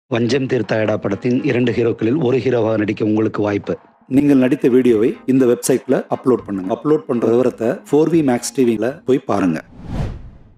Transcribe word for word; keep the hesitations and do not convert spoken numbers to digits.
வஞ்சம் தீர்த்தாயடா படத்தின் இரண்டு ஹீரோக்களில் ஒரு ஹீரோவாக நடிக்க உங்களுக்கு வாய்ப்பு. நீங்கள் நடித்த வீடியோவை இந்த வெப்சைட்ல அப்லோட் பண்ணுங்க. அப்லோட் பண்ற விவரத்தை ஃபோர் வி மேக்ஸ் டிவில போய் பாருங்க.